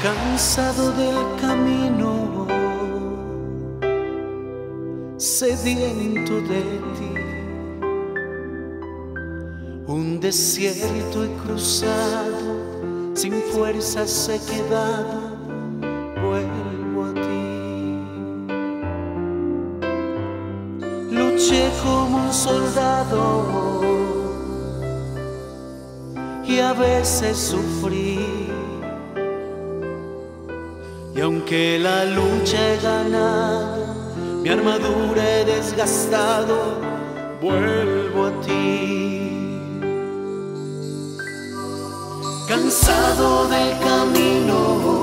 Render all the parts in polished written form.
cansado del camino, sediento de ti. Un desierto he cruzado, sin fuerzas he quedado, vuelvo a ti. Luché como un soldado y a veces sufrí. Y aunque la lucha he ganado, mi armadura he desgastado, vuelvo a ti. Cansado del camino,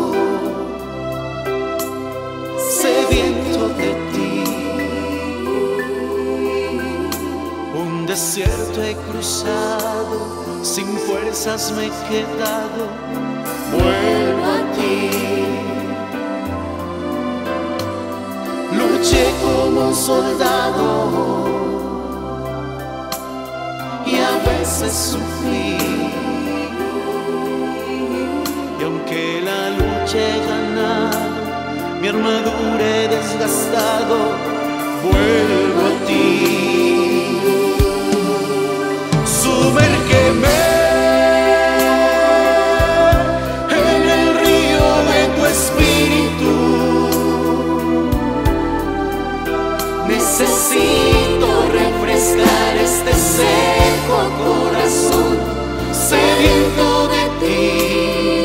sediento de ti. Un desierto he cruzado, sin fuerzas me he quedado, vuelvo a ti. Luché como un soldado y a veces sufrí. Y aunque la lucha he ganado, mi armadura he desgastado, vuelvo a ti. Sumérgeme en el río de tu espíritu. Necesito refrescar este seco corazón sediento de ti.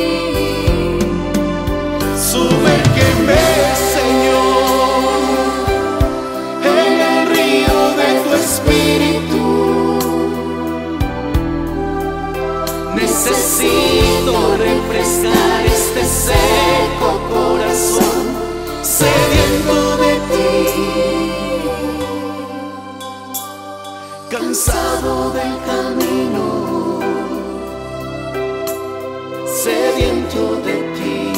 Sumérgeme, Señor, en el río de tu espíritu. Necesito refrescar este seco corazón sediento de ti. Cansado del camino, sediento de ti.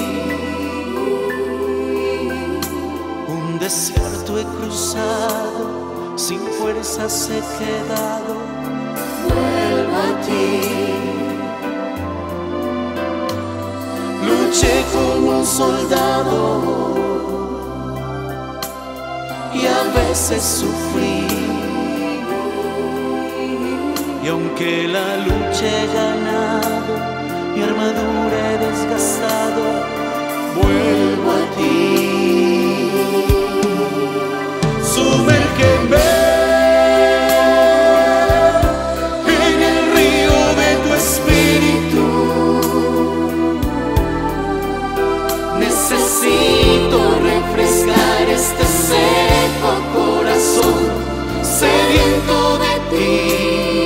Un desierto he cruzado, sin fuerzas he quedado, vuelvo a ti. Luché como un soldado y a veces sufrí. Y aunque la lucha he ganado, mi armadura he desgastado, vuelvo a ti. Sumérgeme en el río de tu espíritu. Necesito refrescar este seco corazón sediento de ti.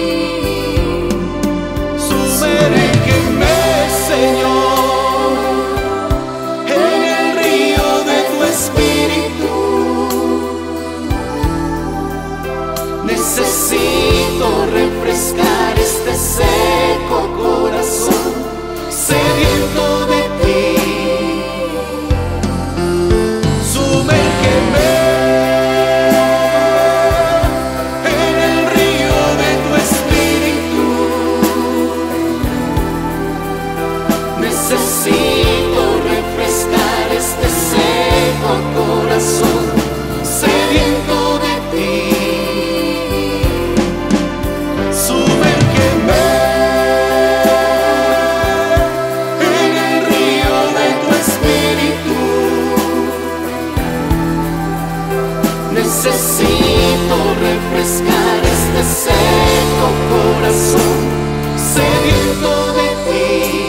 Señor, en el río de tu espíritu. Necesito refrescar este seco corazón sediento de ti. Sumérgeme en el río de tu espíritu. Necesito refrescar este seco corazón sediento de ti. Sumérgeme en el río de tu espíritu. Necesito refrescar este seco corazón sediento de ti.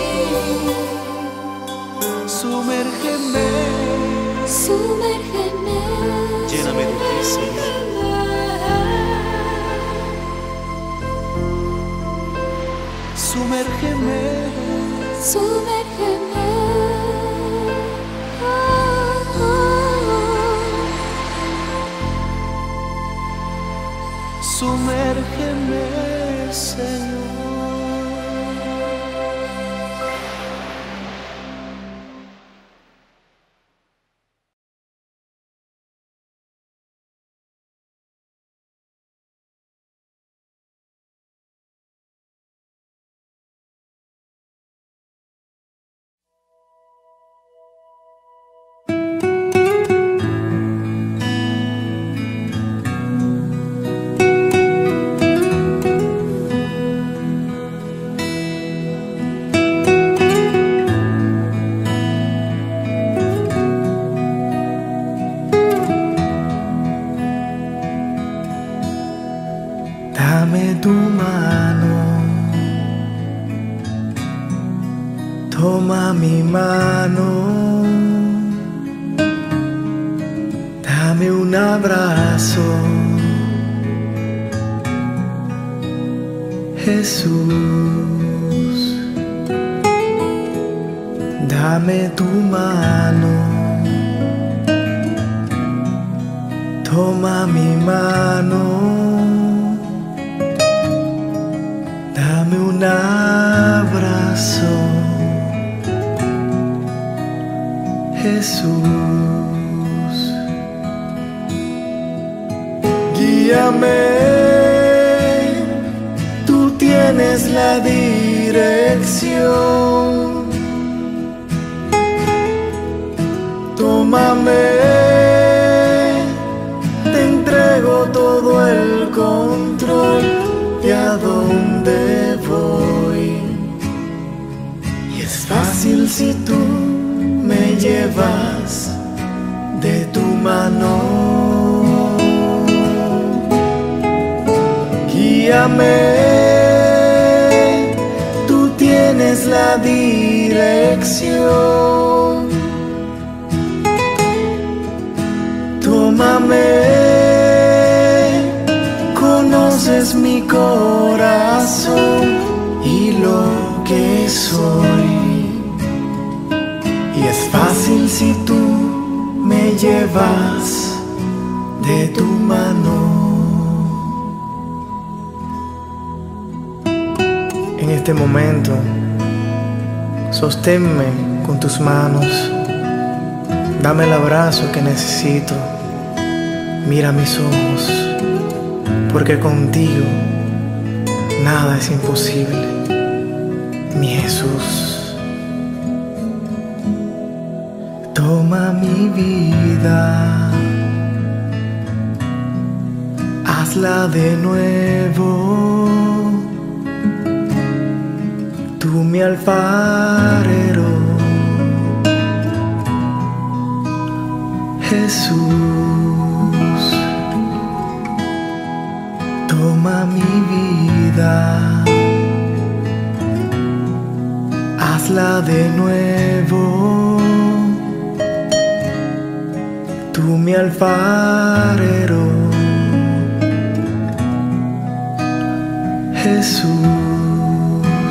Sumérgeme, sumérgeme, lléname de ti, Señor. Sumérgeme, sumérgeme. Oh, oh. Sumérgeme, Señor. Dame tu mano, toma mi mano, dame un abrazo, Jesús. Dame tu mano, toma mi mano, dame un abrazo, Jesús. Guíame, tú tienes la dirección. Tómame, te entrego todo el control de a dónde voy. Y es fácil si tú me llevas de tu mano. Guíame, tú tienes la dirección. Tómame, conoces mi corazón y lo que soy. Y es fácil si tú me llevas de tu mano. En este momento, sosténme con tus manos. Dame el abrazo que necesito. Mira mis ojos, porque contigo nada es imposible, mi Jesús. Toma mi vida, hazla de nuevo. Tú mi alfarero, Jesús. Toma mi vida, hazla de nuevo. Tú mi alfarero, Jesús.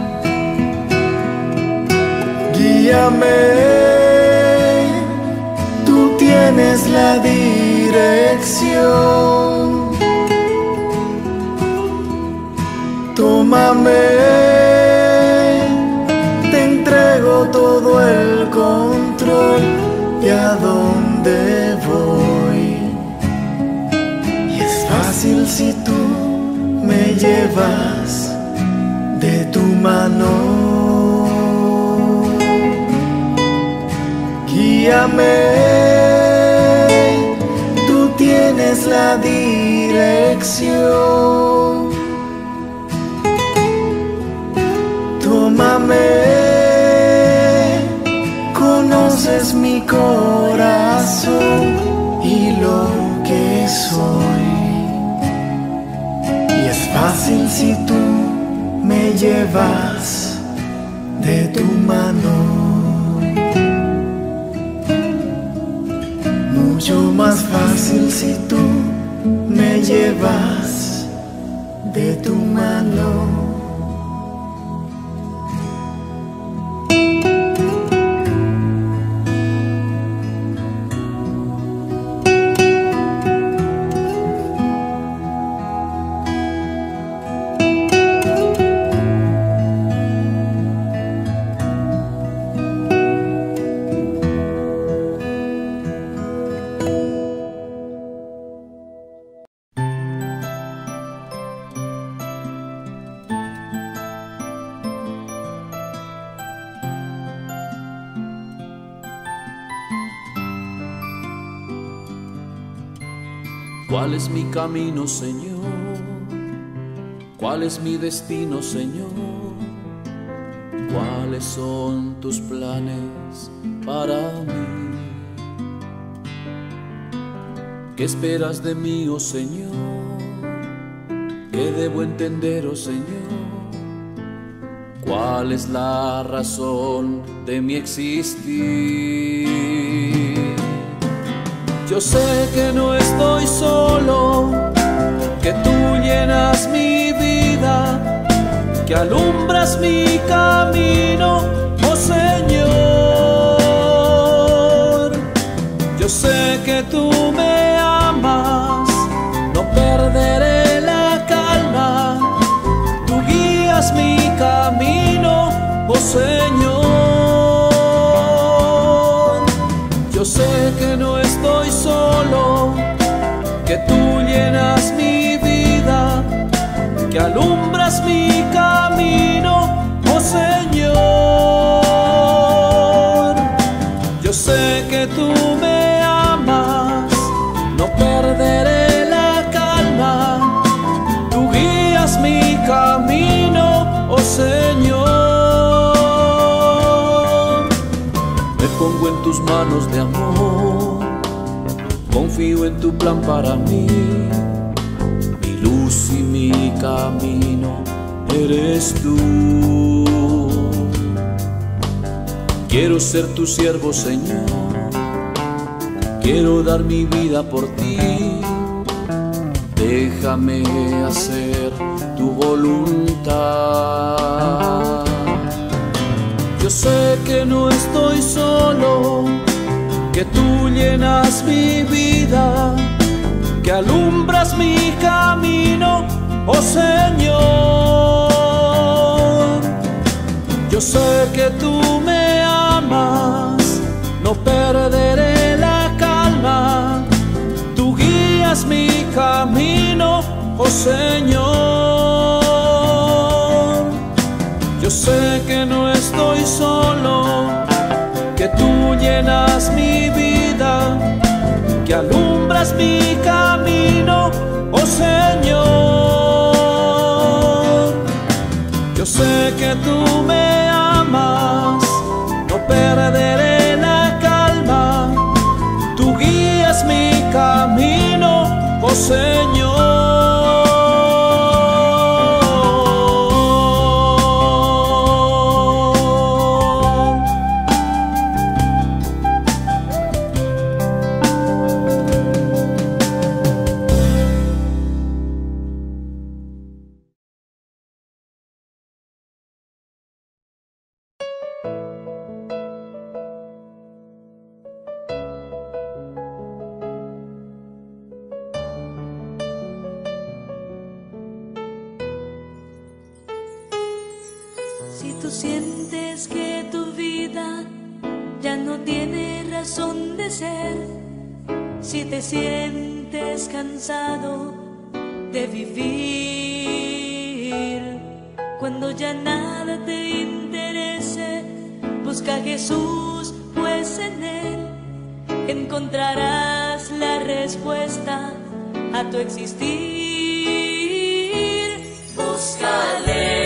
Guíame, tú tienes la dirección. Tómame, te entrego todo el control de a dónde voy. Y es fácil si tú me llevas de tu mano. Guíame, tú tienes la dirección. Tómame, conoces mi corazón y lo que soy. Y es fácil si tú me llevas de tu mano. Mucho más fácil si tú me llevas de tu mano. ¿Cuál es mi camino, Señor? ¿Cuál es mi destino, Señor? ¿Cuáles son tus planes para mí? ¿Qué esperas de mí, oh Señor? ¿Qué debo entender, oh Señor? ¿Cuál es la razón de mi existir? Yo sé que no estoy solo, que tú llenas mi vida, que alumbras mi camino, oh Señor. Yo sé que tú me amas, no perderé la calma, tú guías mi camino, oh Señor. Yo sé que no estoy solo, que tú llenas mi vida, que alumbras mi camino, oh Señor. Yo sé que tú me amas, no perderé la calma, tú guías mi camino, oh Señor. Me pongo en tus manos de amor, confío en tu plan para mí, mi luz y mi camino eres tú. Quiero ser tu siervo, Señor, quiero dar mi vida por ti, déjame hacer tu voluntad. Yo sé que no estoy solo, que tú llenas mi vida, que alumbras mi camino, oh Señor. Yo sé que tú me amas, no perderé la calma, tú guías mi camino, oh Señor. Yo sé que no estoy solo, que tú llenas mi vida, que alumbras mi camino, oh Señor. Yo sé que tú me amas, no perderé la calma, tú guías mi camino, oh Señor. Si tú sientes que tu vida ya no tiene razón de ser, si te sientes cansado de vivir, cuando ya nada te interese, busca a Jesús, pues en Él encontrarás la respuesta a tu existir. Búscale.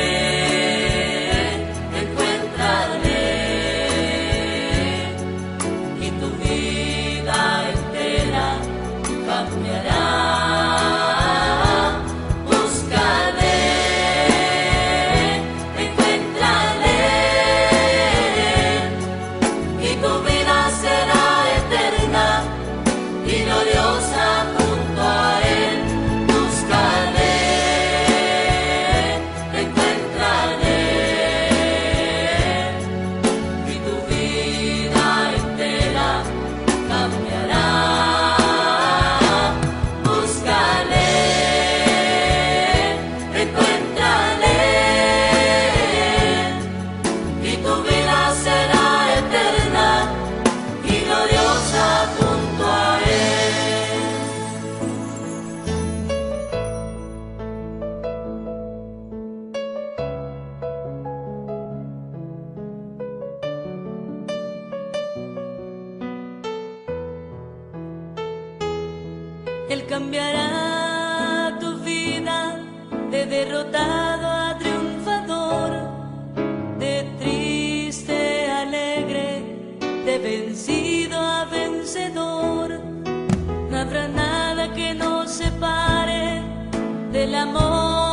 Él cambiará tu vida de derrotado a triunfador, de triste a alegre, de vencido a vencedor. No habrá nada que nos separe del amor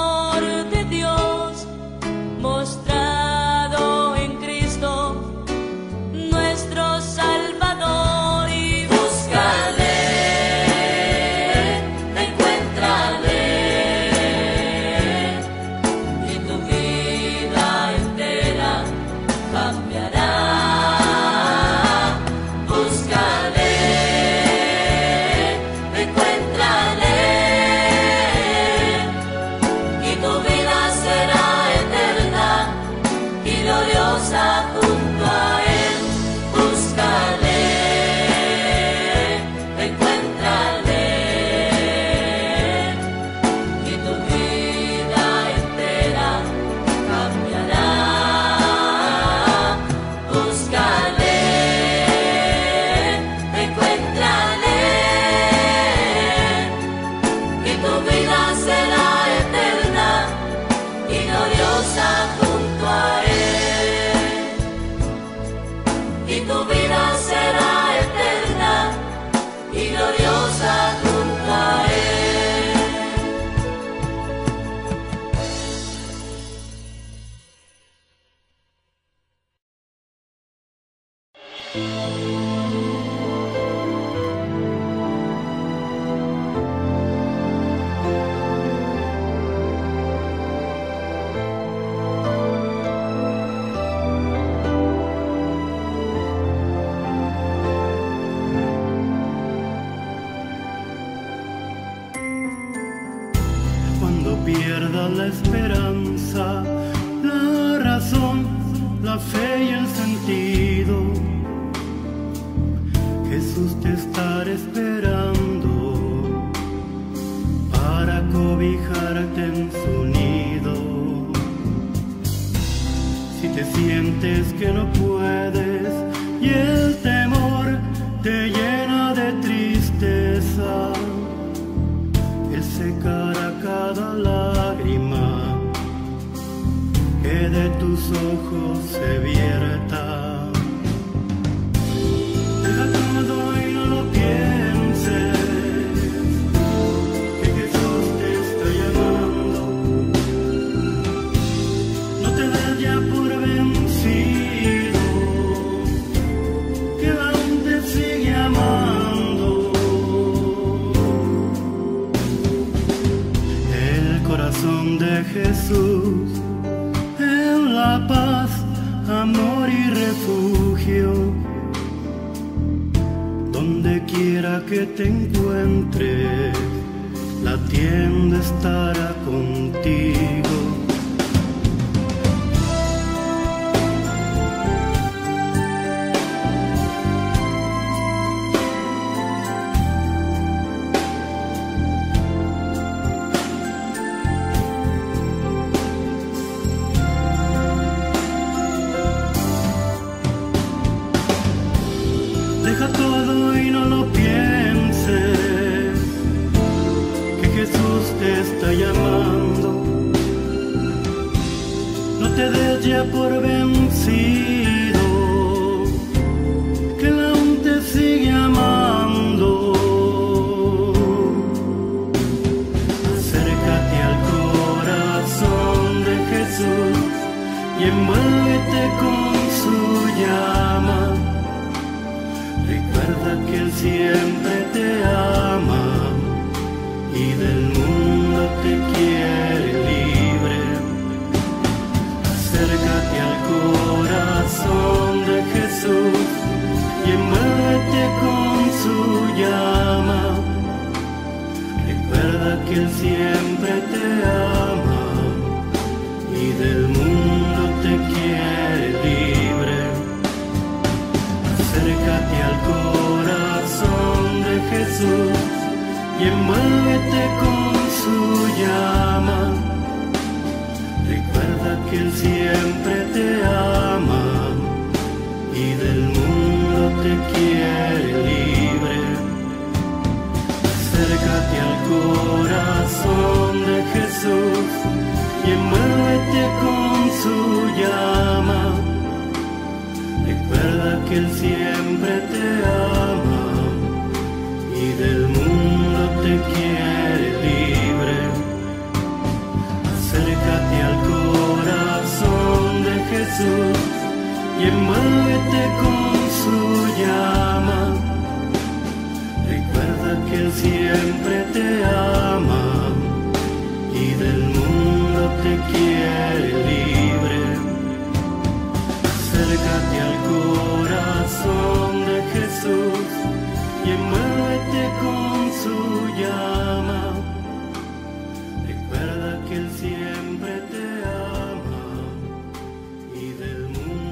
Pierda la esperanza, la razón, la fe y el sentido. Jesús te estará esperando para cobijarte en su nido. Si te sientes que no puedes y el temor te llena de tristeza, Él secará cada lágrima que de tus ojos se vierta. Deja todo y no lo pienses, que Jesús te está llamando. No te des ya por vencido, que aún te sigue amando. El corazón de Jesús, en la paz, amor y refugio. Donde quiera que te encuentres, la tienda estará contigo. Deja todo y no lo pienses, que Jesús te está llamando. No te des ya por vencido, que Él aún te sigue amando. Acércate al corazón de Jesús y envuélvete con su llama. Recuerda que Él siempre te ama y del mundo te quiere libre. Acércate al corazón de Jesús y envuélvete con su llama. Recuerda que Él siempre te ama y del mundo te quiere libre. Acércate al corazón de Jesús y envuélvete con su llama. Recuerda que Él siempre te ama y del mundo te quiere libre. Acércate al corazón de Jesús y envuélvete con su llama. Recuerda que Él siempre te ama y del mundo te quiere libre. Acércate al corazón de Jesús y envuélvete con su llama. Recuerda que Él siempre te ama y del mundo te quiere libre. Acércate al corazón de Jesús y envuélvete con su llama. Recuerda que Él siempre te ama y del mundo.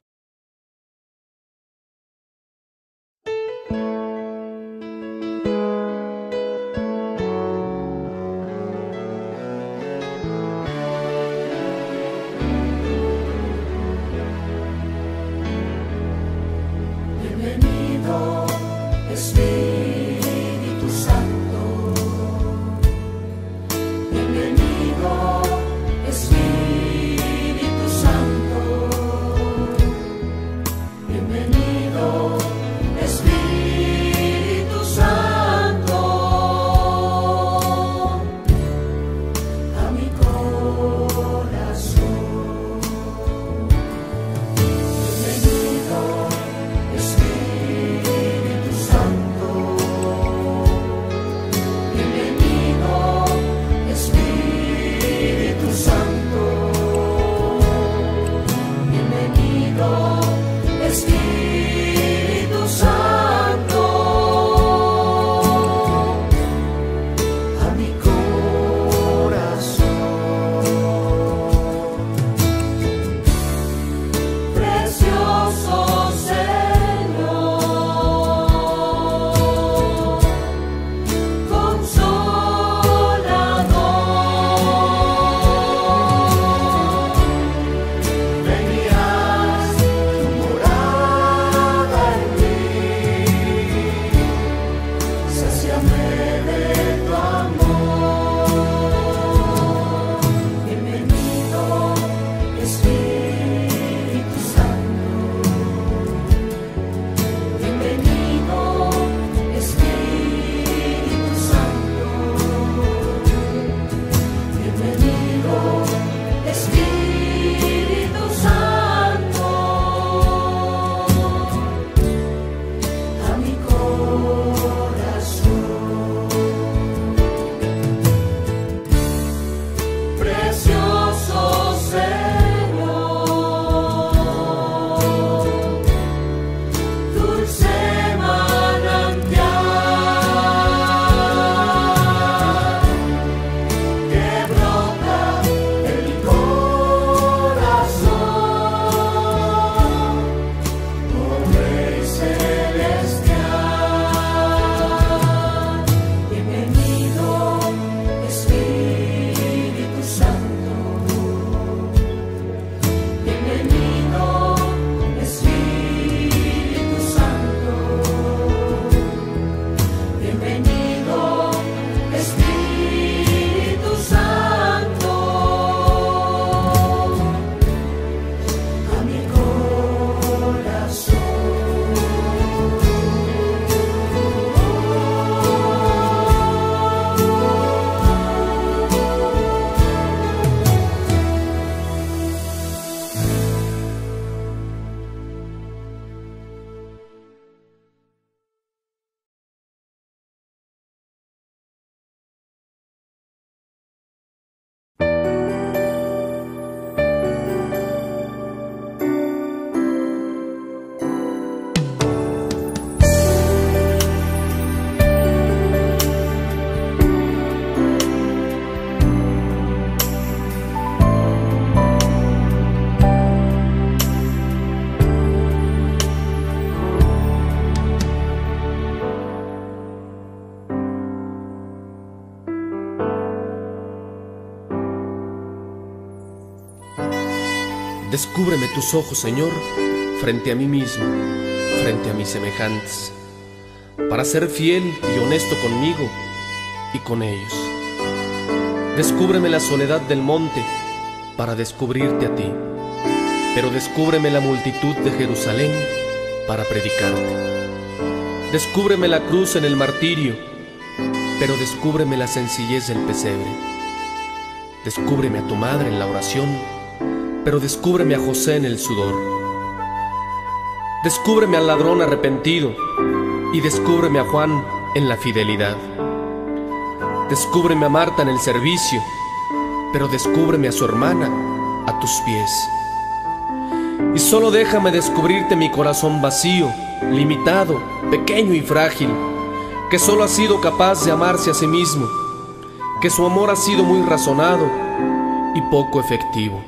Descúbreme tus ojos, Señor, frente a mí mismo, frente a mis semejantes, para ser fiel y honesto conmigo y con ellos. Descúbreme la soledad del monte para descubrirte a ti, pero descúbreme la multitud de Jerusalén para predicarte. Descúbreme la cruz en el martirio, pero descúbreme la sencillez del pesebre. Descúbreme a tu madre en la oración, pero descúbreme a José en el sudor. Descúbreme al ladrón arrepentido y descúbreme a Juan en la fidelidad. Descúbreme a Marta en el servicio, pero descúbreme a su hermana a tus pies. Y solo déjame descubrirte mi corazón vacío, limitado, pequeño y frágil, que solo ha sido capaz de amarse a sí mismo, que su amor ha sido muy razonado y poco efectivo.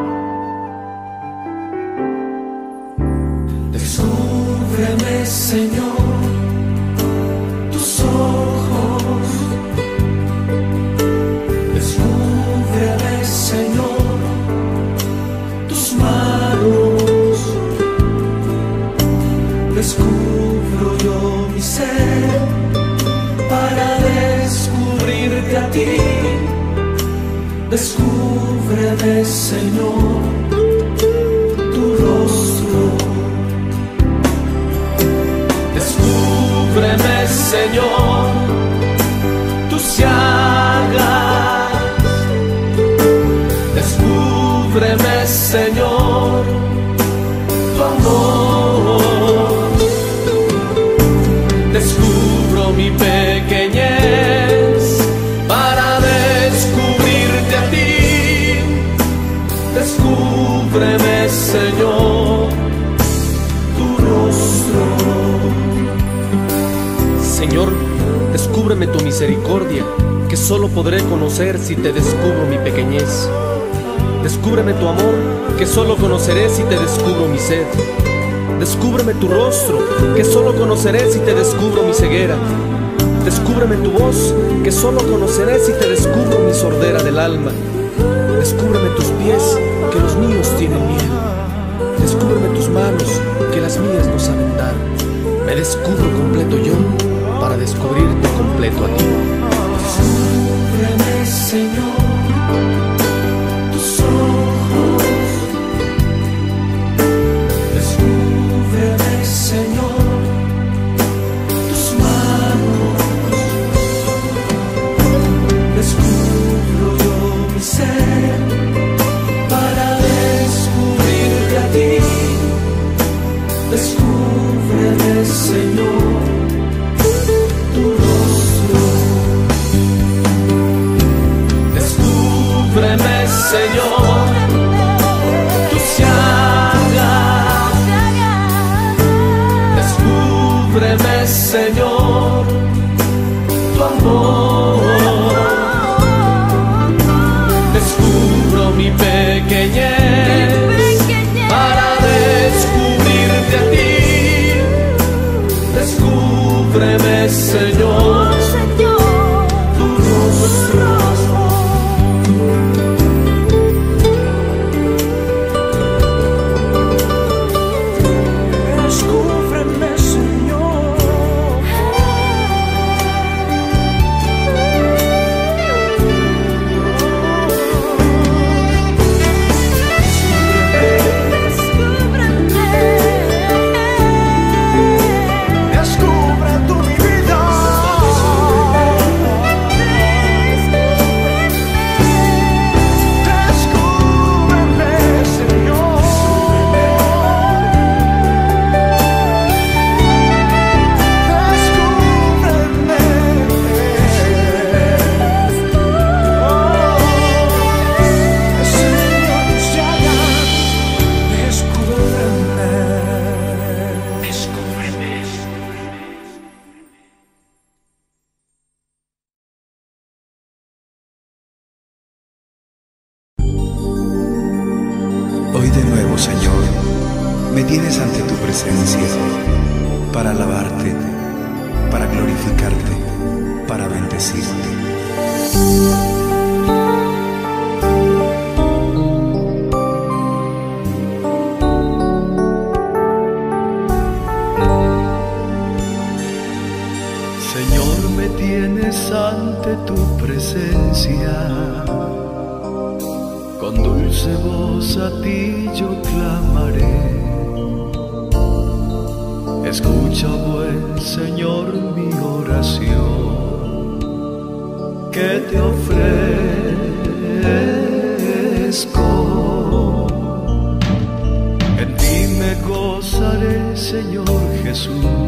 Descúbreme, Señor, tus ojos. Descúbreme, Señor, tus manos. Descubro yo mi ser para descubrirte a ti. Descúbreme, Señor, tu rostro. Descúbreme, Señor, tus llagas. Descúbreme, Señor, tu amor. Descubro mi pequeñez para descubrirte a ti. Descúbreme, Señor, tu rostro. Señor, descúbreme tu misericordia, que solo podré conocer si te descubro mi pequeñez. Descúbreme tu amor, que solo conoceré si te descubro mi sed. Descúbreme tu rostro, que solo conoceré si te descubro mi ceguera. Descúbreme tu voz, que solo conoceré si te descubro mi sordera del alma. Descúbreme tus pies, que los míos tienen miedo. Descúbreme tus manos, que las mías no saben dar. Me descubro completo yo, para descubrirte completo a ti. Descúbreme, Señor, tus ojos. Descúbreme, Señor, tus manos. Descubro yo mi ser para descubrirte a ti. Descúbreme, Señor, tu rostro. Descúbreme, Señor, tus llagas. Descúbreme, Señor, tu amor. Descubro mi pequeñez para descubrirte a ti. Descúbreme, Señor, tu rostro. Descúbreme, Señor. Descubre tú mi vida. Descúbreme, Señor. Hoy de nuevo, Señor, me tienes ante tu presencia para alabarte, para glorificarte, para bendecirte. Con dulce voz a ti yo clamaré. Escucha, buen Señor, mi oración que te ofrezco. En ti me gozaré, Señor Jesús.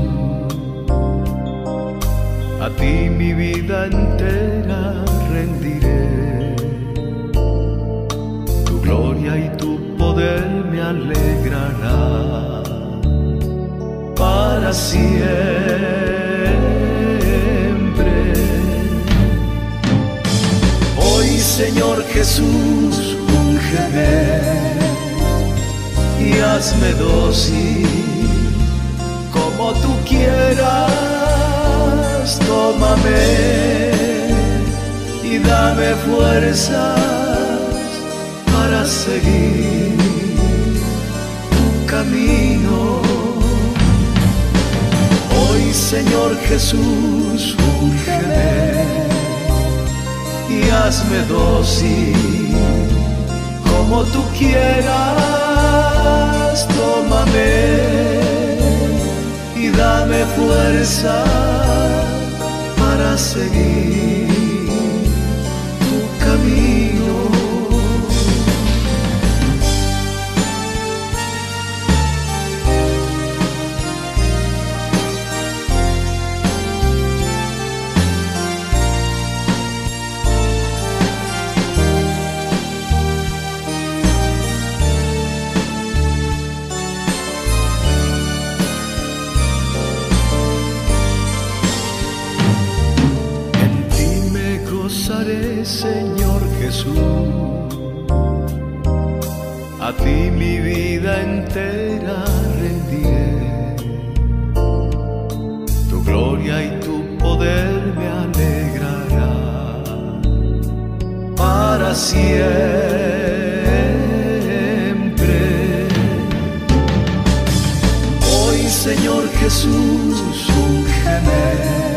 A ti mi vida entera rendiré. Tu gloria y tu poder me alegrará para siempre. Hoy, Señor Jesús, úngeme y hazme dócil como tú quieras. Tómame y dame fuerzas para seguir tu camino. Hoy, Señor Jesús, úngeme y hazme dócil como tú quieras. Tómame y dame fuerza para seguir tu camino. Señor Jesús, a ti mi vida entera rendiré. Tu gloria y tu poder me alegrará para siempre. Hoy, Señor Jesús, úngeme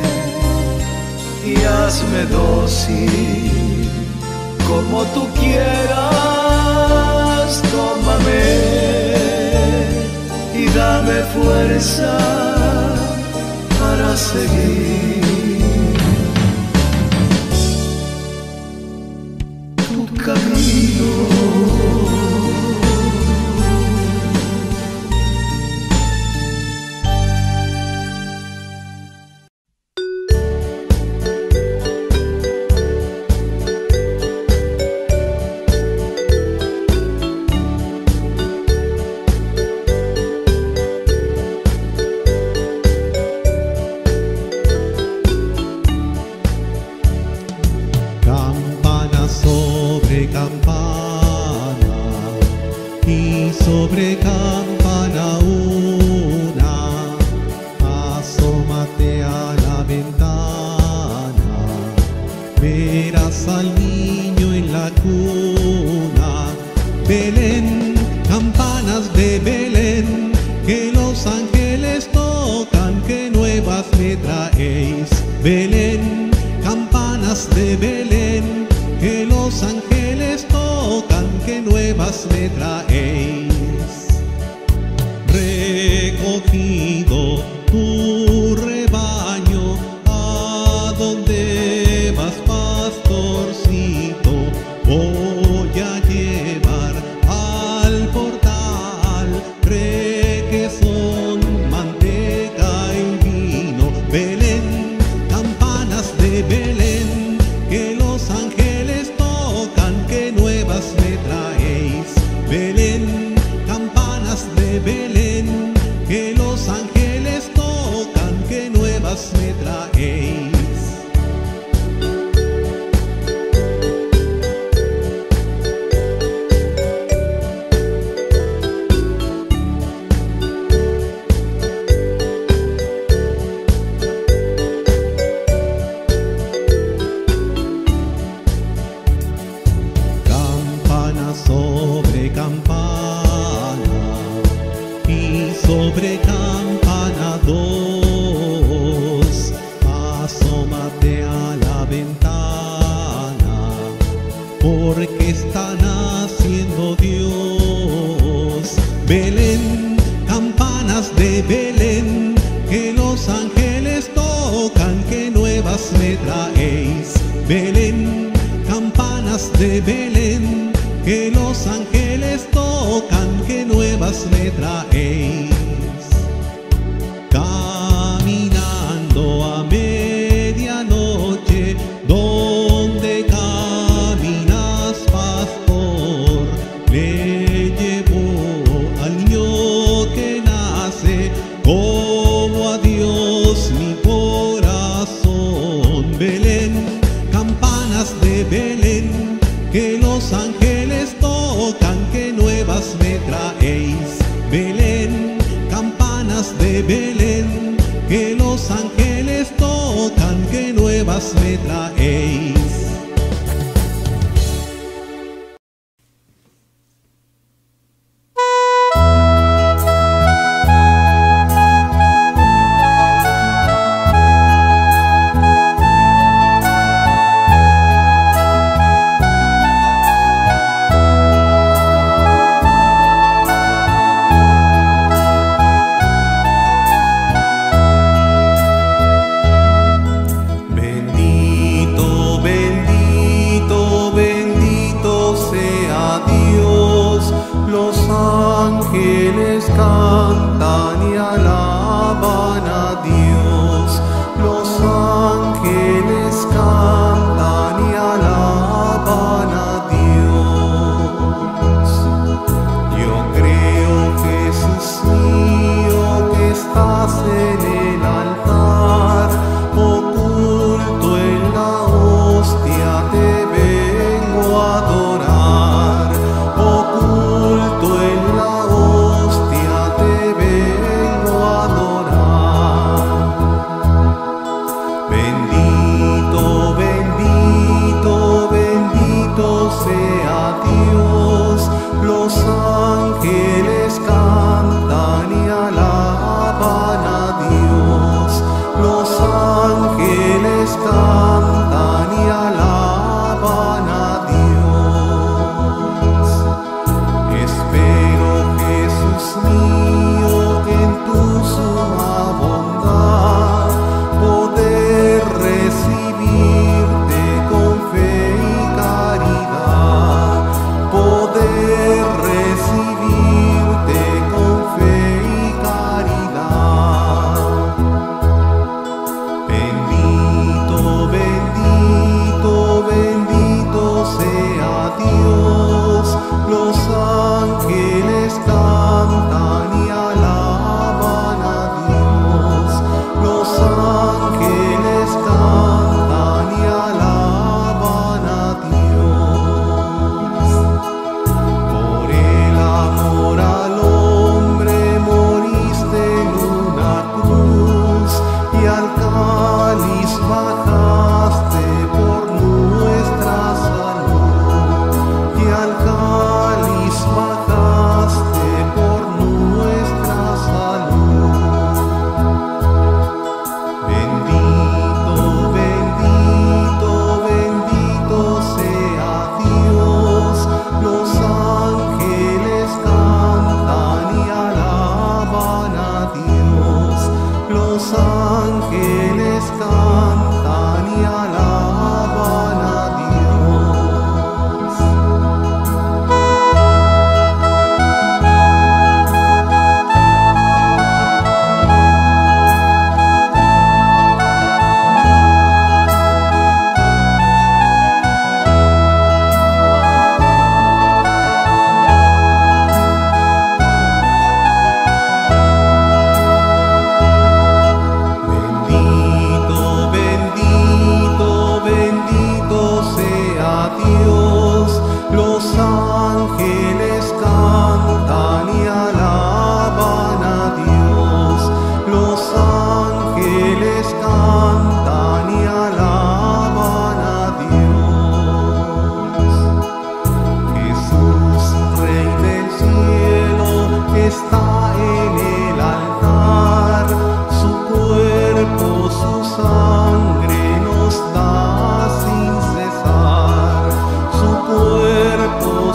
y hazme dócil como tú quieras. Tómame y dame fuerza para seguir tu camino. que está naciendo Dios. Belén, campanas de Belén, que los ángeles tocan, que nuevas me traéis. Belén, campanas de Belén, que los ángeles tocan, que nuevas me traéis. Caminando a medianoche, donde caminas, pastor, le llevo al niño que nace, como a Dios mi corazón. Belén, campanas de Belén, que los ángeles tocan, que nuevas me traéis. Belén, campanas de Belén, que los ángeles tocan, que nuevas me traéis.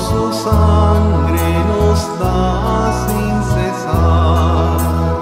su sangre nos da sin cesar.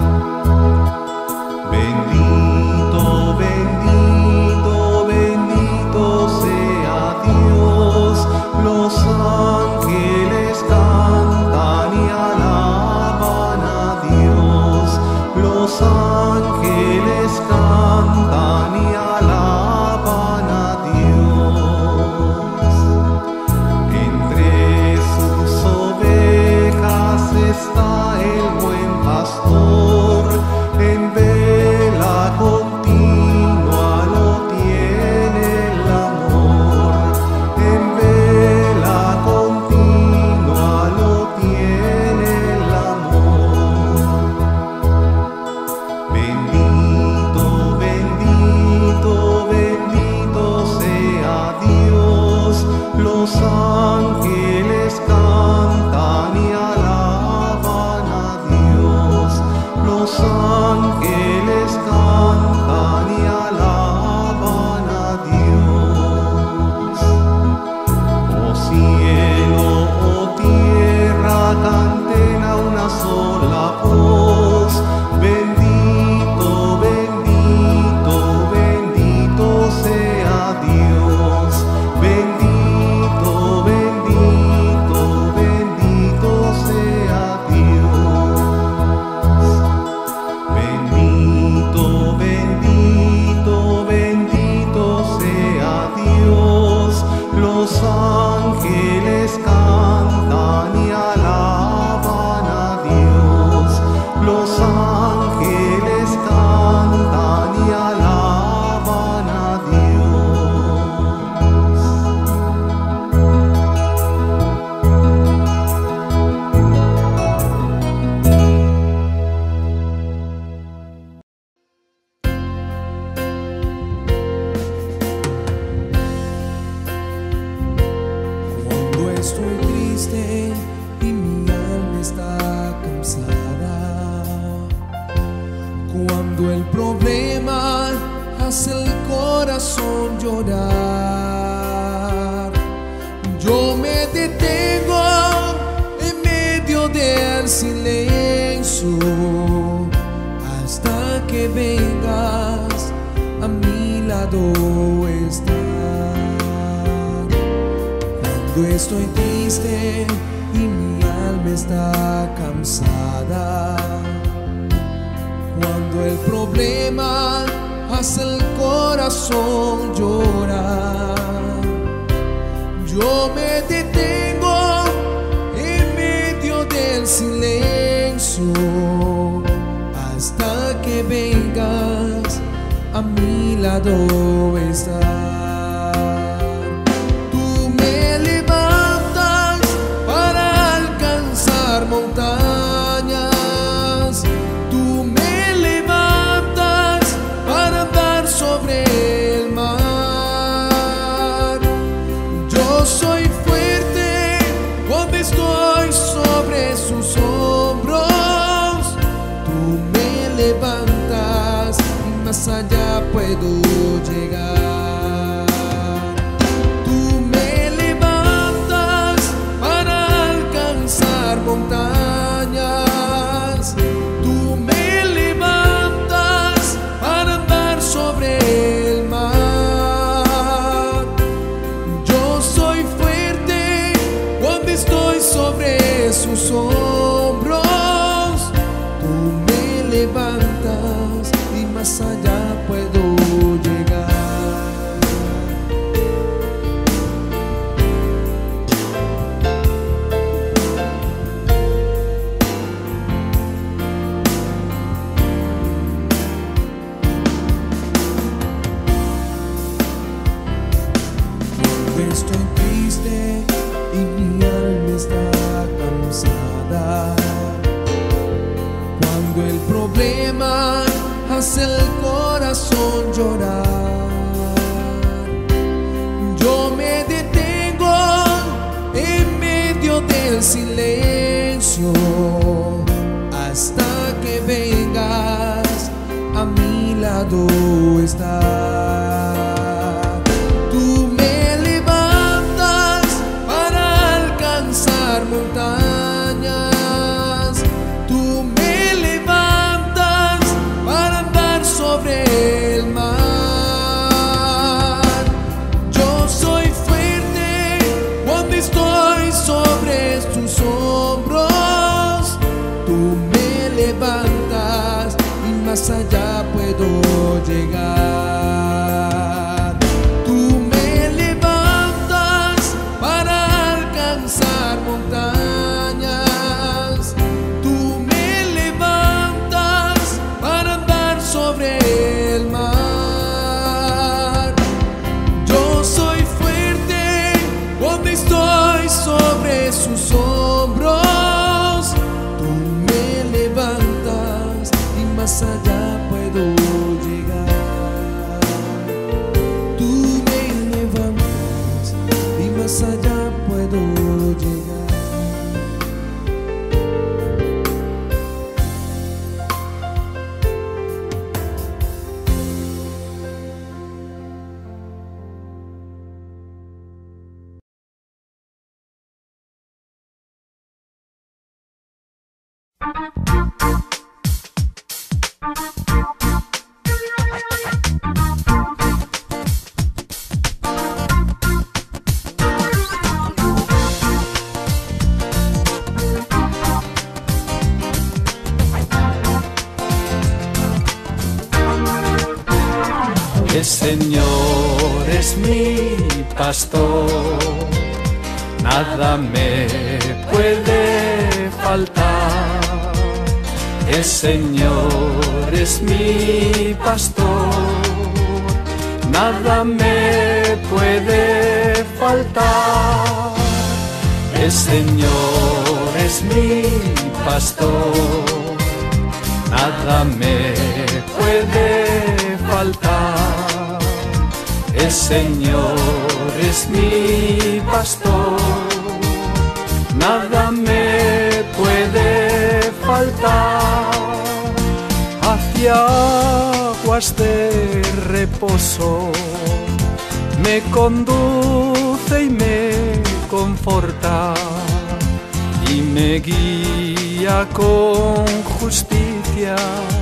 Bendito, bendito, bendito sea Dios. Los ángeles cantan y alaban a Dios. Los ángeles cantan y alaban a Dios. Entre sus ovejas está el buen pastor. En vela continua lo tiene el amor. En vela continua lo tiene el amor. Bendito, bendito, bendito sea Dios. Los ángeles cantan y alaban a Dios. Los ángeles cantan y alaban a Dios. Oh cielo, oh tierra, canten a una sola voz. Bendito, bendito, bendito sea Dios. Bendito, bendito, bendito sea Dios. Bendito, bendito, bendito sea Dios. Los ángeles cantan y alaban a Dios. Los ángeles cantan y alaban a Dios. Cuando estoy triste y mi alma está cansada, cuando el problema hace el corazón llorar, yo me detengo en medio del silencio hasta que vengas a mi lado estar. Cuando estoy triste y mi alma está cansada, cuando el problema hace el corazón llorar, yo me detengo en medio del silencio hasta que vengas a mi lado estar. Tú me levantas para alcanzar montañas. Tú me levantas para andar sobre el mar. Yo soy fuerte cuando estoy sobre sus hombros. Tú me levantas y más allá puedo llegar. Tú me levantas para alcanzar montañas. Tú me levantas para andar sobre el mar. Yo soy fuerte cuando estoy sobre sus hombros. Tú me levantas y más allá puedo llegar. Cuando estoy triste y mi alma está cansada, cuando el problema hace el corazón llorar, yo me detengo en medio del silencio hasta que vengas a mi lado estar. Tú me levantas para alcanzar montañas. Tú me levantas para andar sobre el mar. Yo soy fuerte cuando estoy sobre tus hombros. Tú me levantas y más allá puedo llegar. Tú me levantas para alcanzar montañas. Tú me levantas para andar sobre el mar. Yo soy fuerte cuando estoy sobre sus hombros. Tú me levantas y más allá puedo llegar. Tú me levantas y más allá puedo llegar. El Señor es mi pastor, nada me puede faltar. El Señor es mi pastor, nada me puede faltar. El Señor es mi pastor, nada me puede faltar. El Señor es mi pastor, nada me puede faltar. Hacia aguas de reposo me conduce y me conforta y me guía con justicia.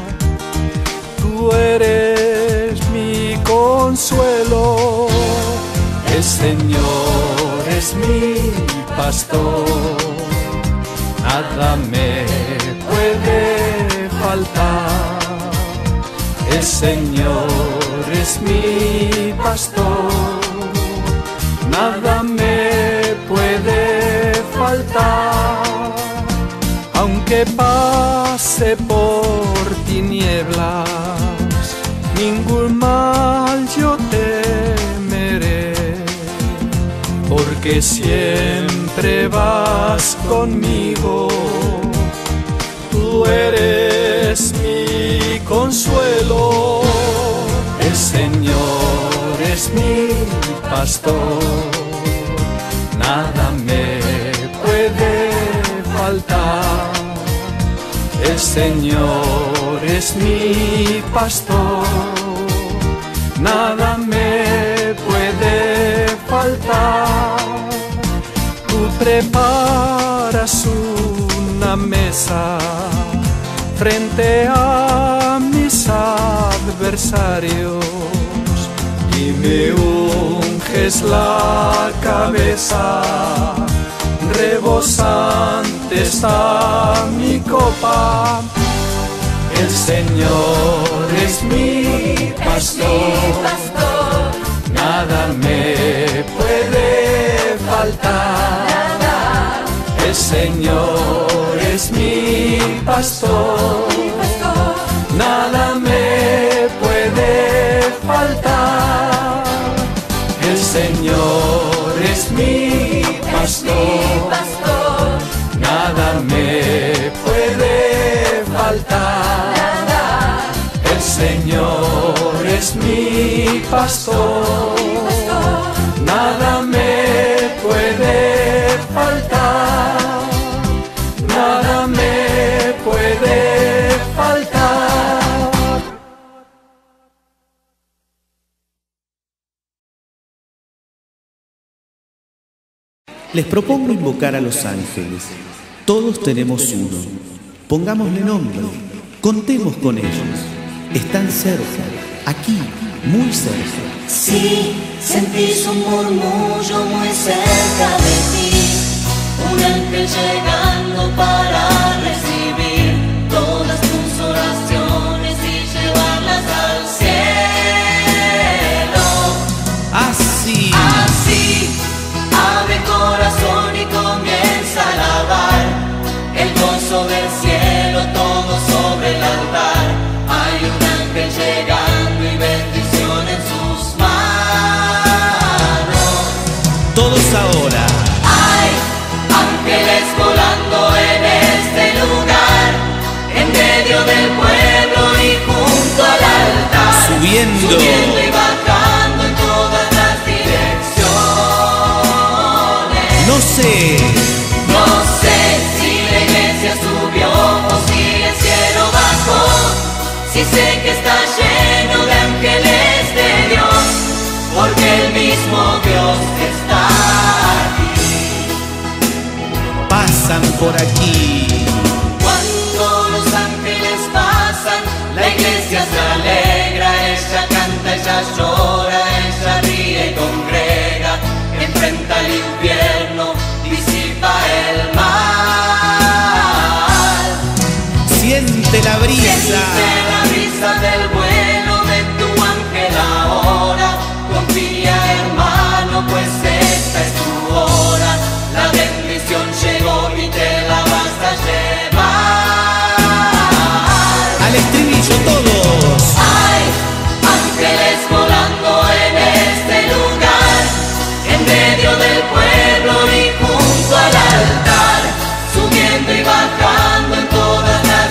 Tú eres mi consuelo. El Señor es mi pastor, nada me puede faltar. El Señor es mi pastor, nada me puede faltar. Aunque pase por tinieblas, ningún mal yo temeré, porque siempre vas conmigo. Tú eres mi consuelo. El Señor es mi pastor, nada me puede faltar. El Señor es mi pastor, nada me puede faltar. Tú preparas una mesa frente a mis adversarios y me unges la cabeza. Rebosante está mi copa. El Señor es mi pastor, nada me puede faltar. El Señor es mi pastor, nada me puede faltar. El Señor es mi pastor, nada me puede faltar. El Señor es mi pastor, nada me puede faltar. Nada me puede faltar. Les propongo invocar a los ángeles. Todos tenemos uno. Pongámosle nombre. Contemos con ellos. Están cerca, aquí, muy cerca. Si sentís un murmullo muy cerca de ti, un ángel llegando para recibir todas tus oraciones y llevarlas al cielo. Así. Así, abre corazón y comienza a alabar el gozo del cielo, todo sobre el altar. Hay un ángel llegando y bendición en sus manos. Todos ahora. Hay ángeles volando en este lugar, en medio del pueblo y junto al altar, Subiendo y bajando en todas las direcciones. No sé si la iglesia subió o si el cielo bajó. Si sé que está lleno de ángeles de Dios, porque el mismo Dios está aquí. Pasan por aquí. Cuando los ángeles pasan, la iglesia se alegra, ella canta, ella llora, ella ríe y congrega, enfrenta el infierno, disipa el mal. Siente la brisa. Siente la brisa del vuelo de tu ángel ahora. Confía, hermano, pues esta es tu hora. La bendición llegó y te la vas a llevar. Al estribillo todos. Hay ángeles volando en este lugar, en medio del pueblo y junto al altar, subiendo y bajando en todas las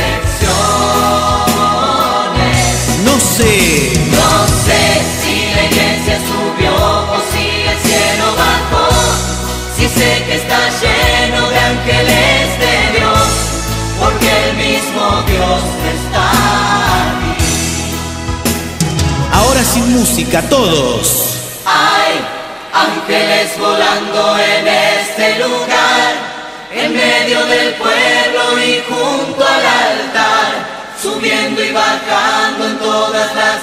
direcciones. No sé si la iglesia subió o si el cielo bajó. Si sé que está lleno de ángeles de Dios, porque el mismo Dios está aquí. Ahora sin música, todos. Hay ángeles volando en este lugar, en medio del pueblo y junto al altar, subiendo y bajando en todas las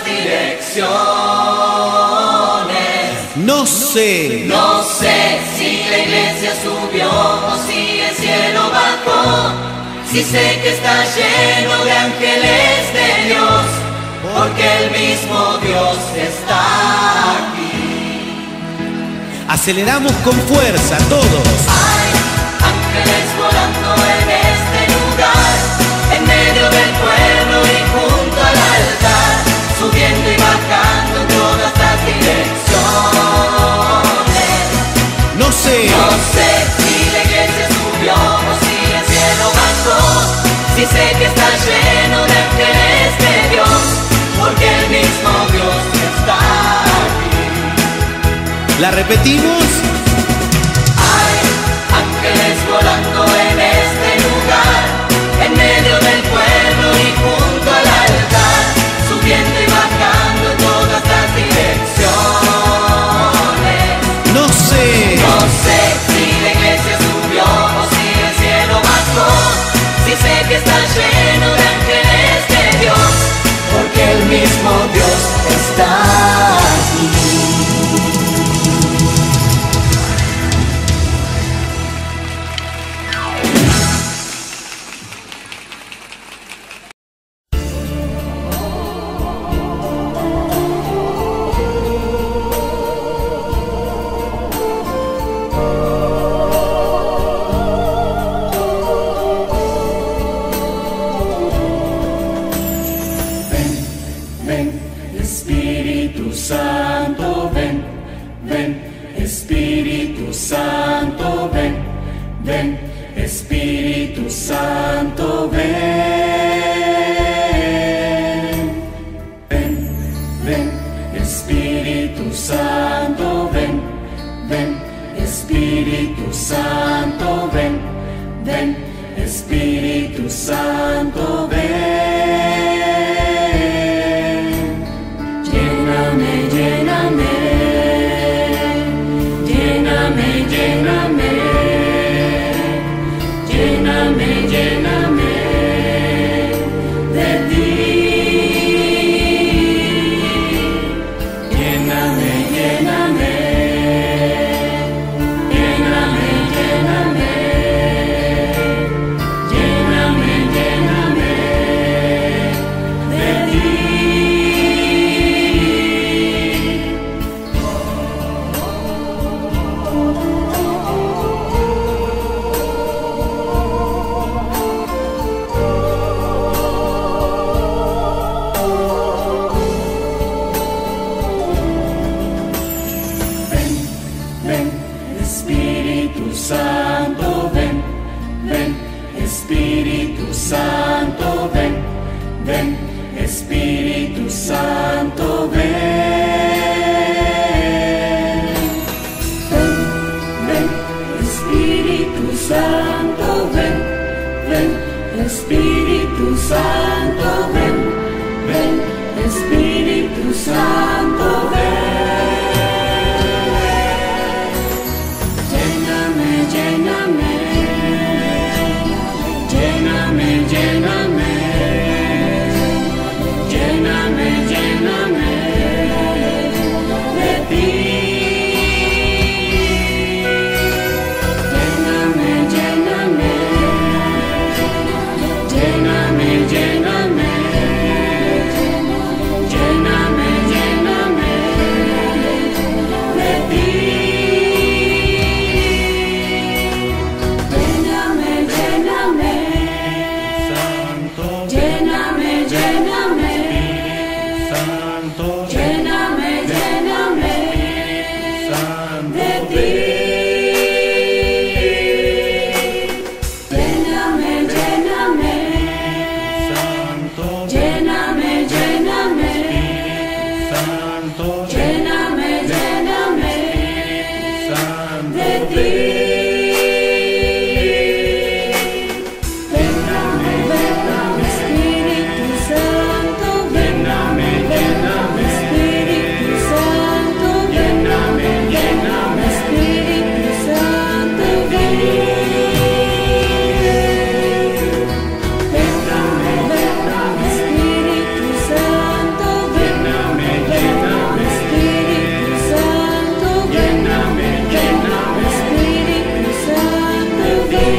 direcciones. No sé si la iglesia subió o si el cielo bajó. Si sé que está lleno de ángeles de Dios, porque el mismo Dios está aquí. Aceleramos con fuerza, todos. Hay ángeles volando en este lugar, en medio del pueblo y junto al altar, subiendo y bajando en todas las direcciones. No sé si la iglesia subió o si el cielo bajó. Si sé que está lleno de ángeles de Dios, porque el mismo Dios está aquí. ¿La repetimos? Hay ángeles volando en este lugar, en medio del pueblo y junto al altar, subiendo y bajando en todas las direcciones. No sé si la iglesia subió o si el cielo bajó. Si sé que está lleno de ángeles de Dios, porque el mismo Dios está aquí. Ven, Espíritu Santo, ven, Espíritu Santo, ven, Espíritu Santo, ven, Espíritu Santo, ven, Espíritu Santo, ven, Espíritu Santo, ven. Lléname, lléname, lléname, lléname. Espíritu Santo, ven, ven, Espíritu Santo, ven, ven, Espíritu Santo, ven. Lléname, lléname, lléname, lléname, lléname, lléname de ti. Lléname, lléname, lléname, lléname, lléname, lléname de ti. Lléname, lléname, Santo, lléname, lléname, Santo, lléname, lléname Santo, de ti. Lléname, lléname, Santo, lléname, lléname, Santo, lléname, lléname Santo, de ti. Lléname, lléname, Espíritu Santo, lléname, lléname, Espíritu Santo, lléname, lléname, Espíritu Santo, ven. Lléname, lléname, Espíritu Santo, ven. lléname, lléname, Espíritu Santo, ven. lléname, lléname, Espíritu Santo, ven.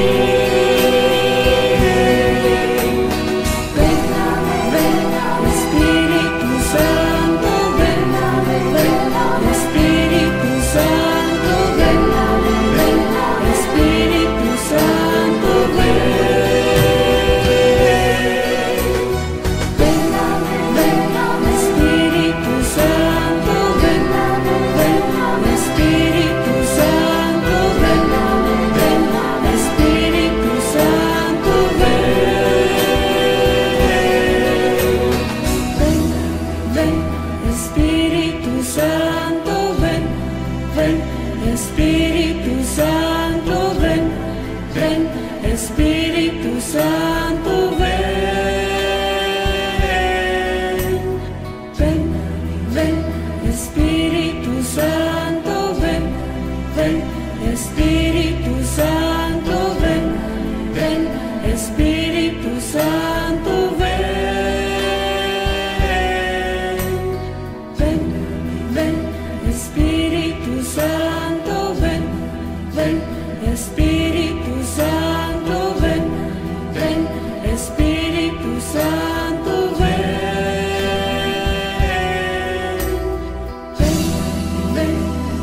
Espíritu Santo, ven. Espíritu Santo, ven. Espíritu Santo, ven. Espíritu Santo, ven. Espíritu Santo, ven. Espíritu Santo, ven. Espíritu Santo, ven. Espíritu Santo, ven. Espíritu Santo, ven. Espíritu Santo, ven. Espíritu Santo, ven. Espíritu Santo, ven. Espíritu Santo, ven. Espíritu Santo, ven. Espíritu Santo, ven.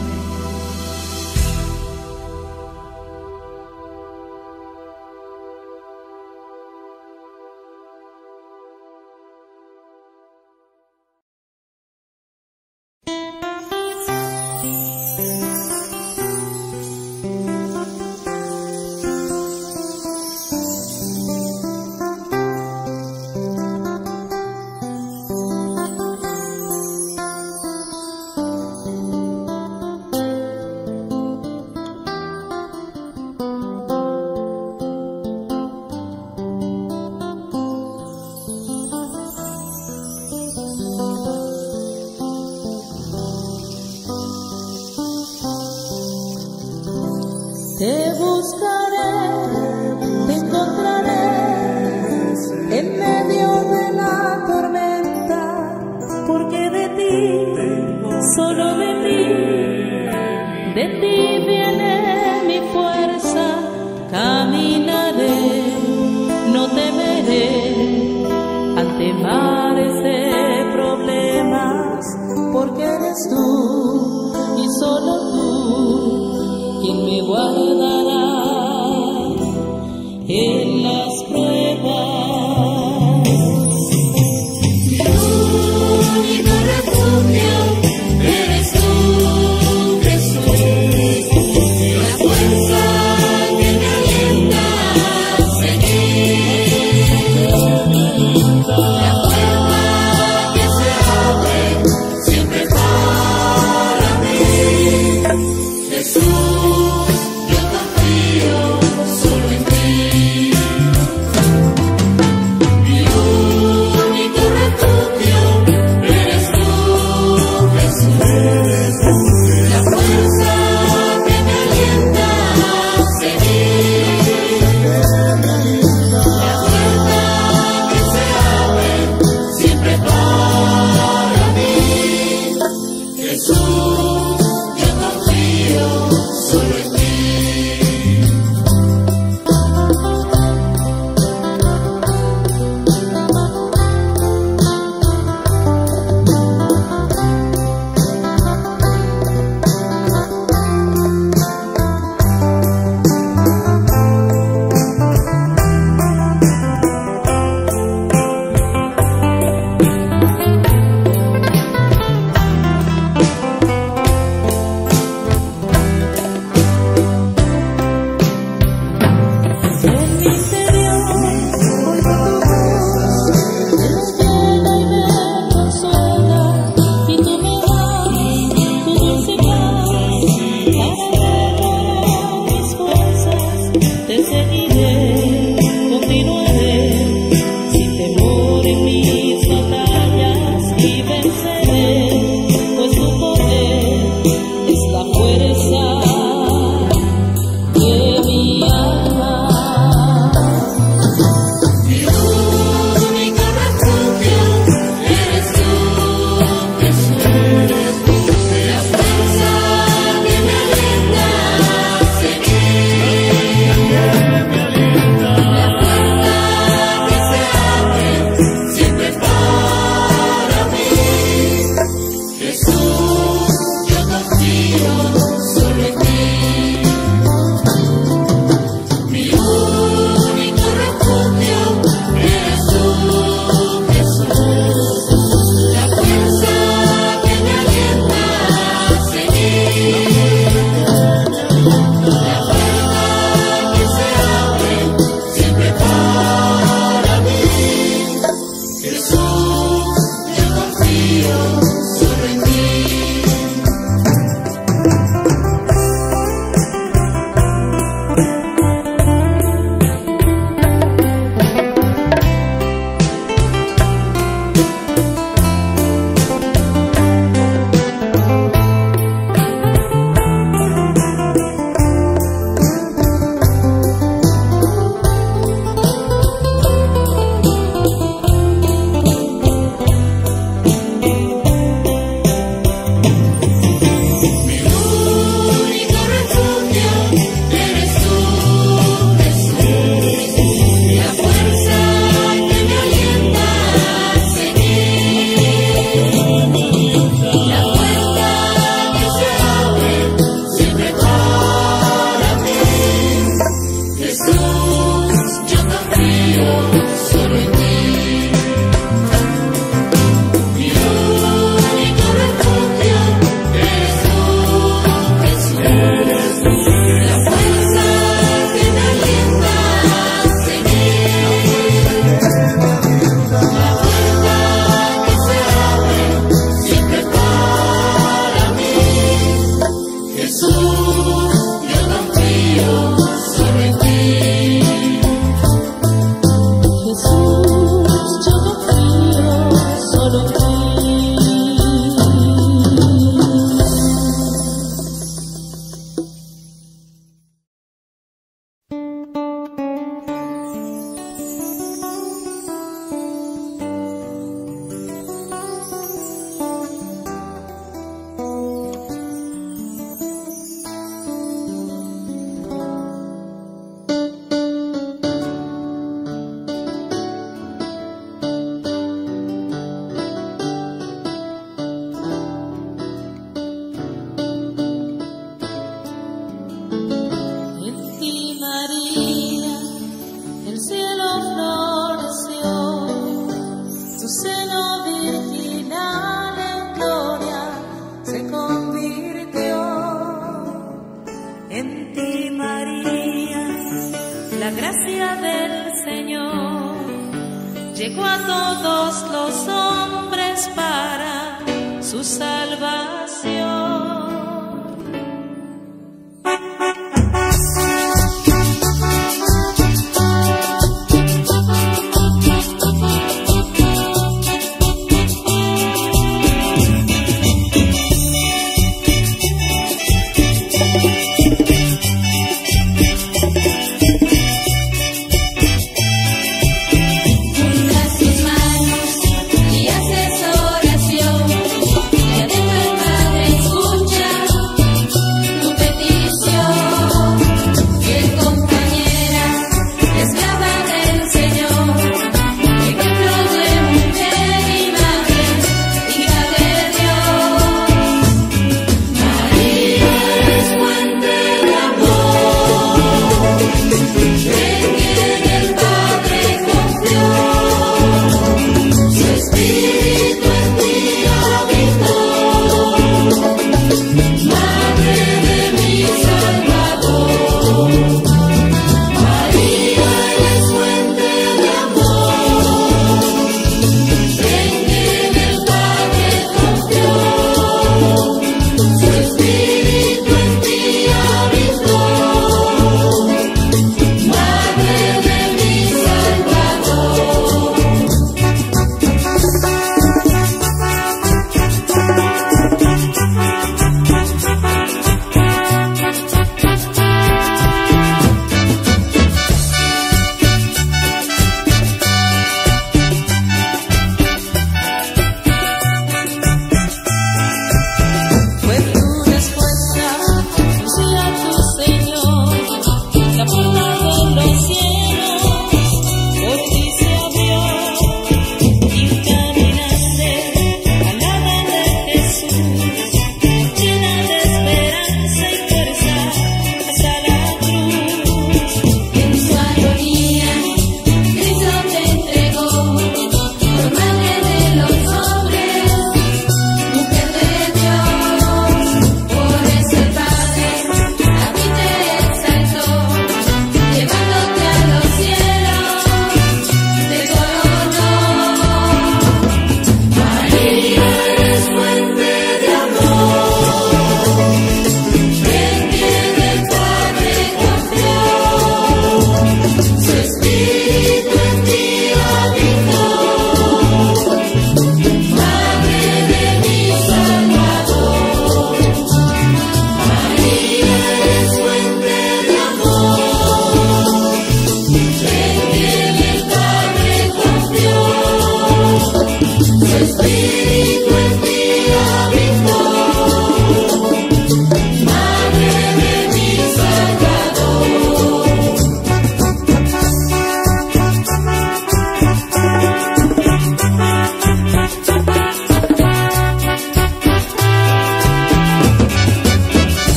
Te buscaré, te encontraré en medio de la tormenta, porque de ti, solo de ti viene mi fuerza. Caminaré, no temeré ante mares de problemas, porque eres tú y solo tú quien me guardará en las pruebas. Mi único refugio eres tú, Jesús, la fuerza que me alienta la gracia del Señor llegó a todos los hombres para su salvación. Juntas tus manos y haces oración, y adentro el mar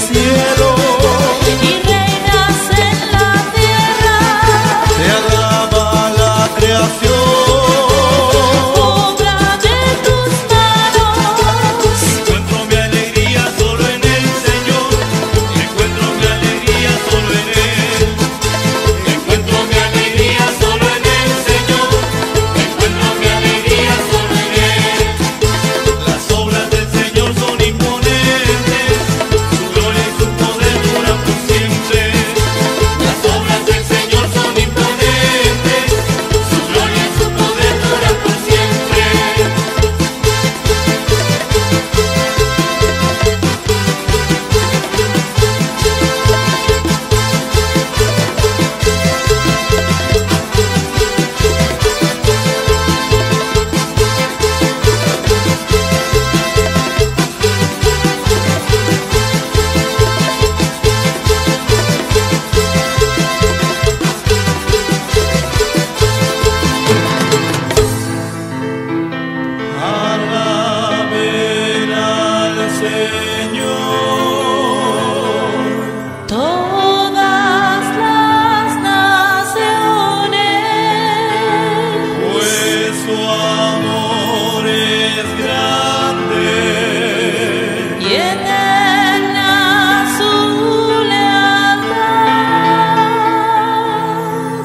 cielo y reinas en la tierra. te alaba la creación. Obra de tus manos. Encuentro mi alegría solo en el Señor. Encuentro mi alegría solo en Él. Encuentro mi alegría solo en el Señor. Encuentro mi alegría solo en Él. Las obras del Señor son imponentes. Su gloria y su poder duran por siempre. Las obras del Señor son imponentes. Su gloria y su poder duran por siempre. Alaben al Señor. Todas las naciones, Pues su amor es grande. y eterna su lealtad.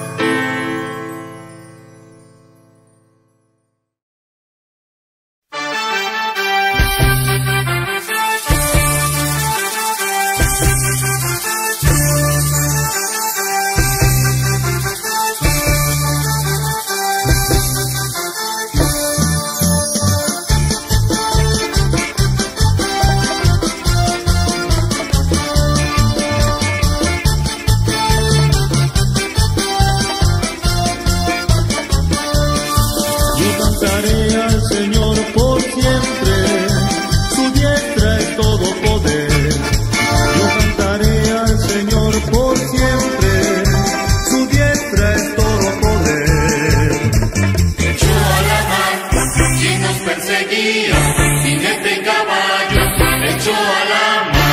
Yo cantaré al Señor por siempre, su diestra es todo poder. Yo cantaré al Señor por siempre, su diestra es todo poder. Echó a la mar quien nos perseguía, jinete y caballo. Echó a la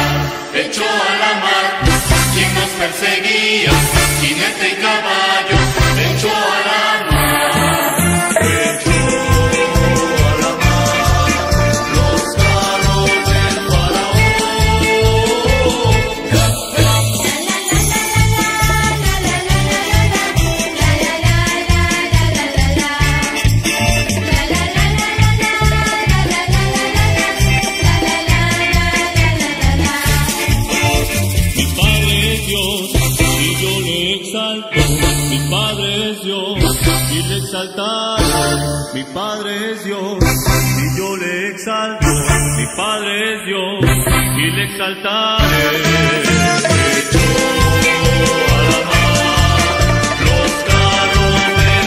mar quien nos perseguía, jinete y caballo. Echó a la mar, echó a la mar los carros del Mi Padre es Dios y yo le exalto. Mi Padre es Dios y le exaltaré. Mi Padre es Dios y yo le exalto. Mi Padre es Dios y le exaltaré. Echó a la mar los carros del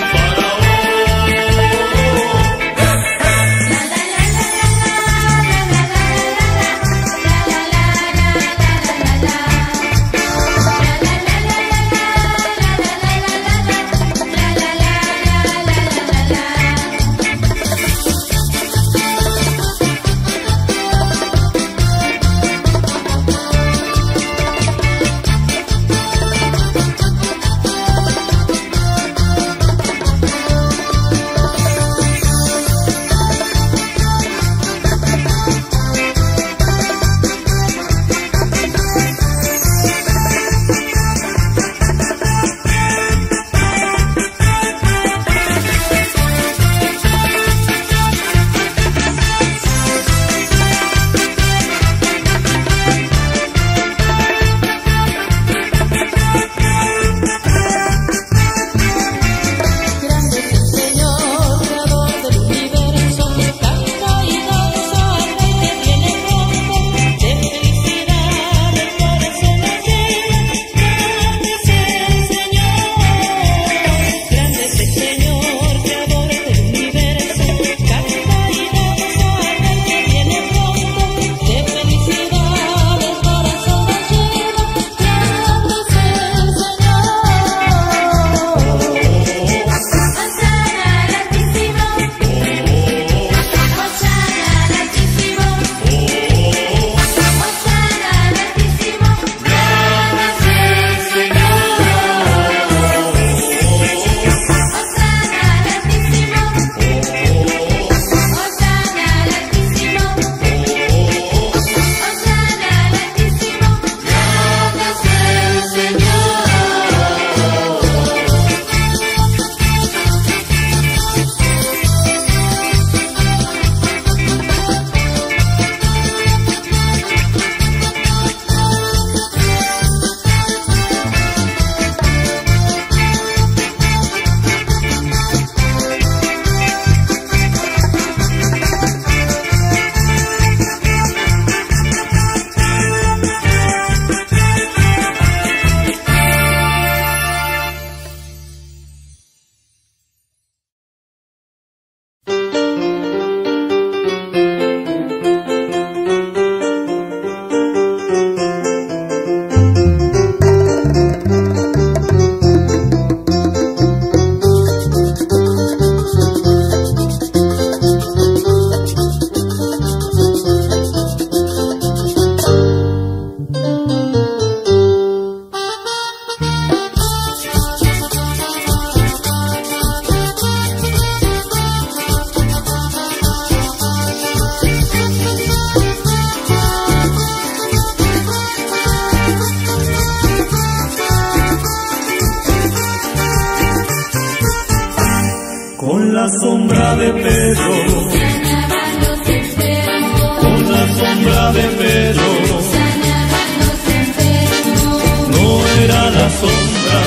la sombra de Pedro, sanaban los enfermos, con la sombra de Pedro, sanaban los enfermos. no era la sombra,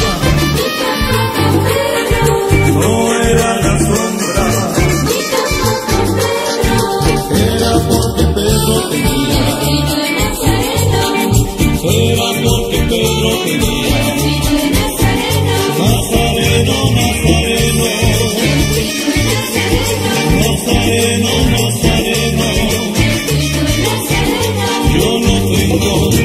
no era la sombra, era porque Pedro tenía, era porque Pedro tenía, Nazareno, Nazareno, Nazareno, Nazareno, yo no tengo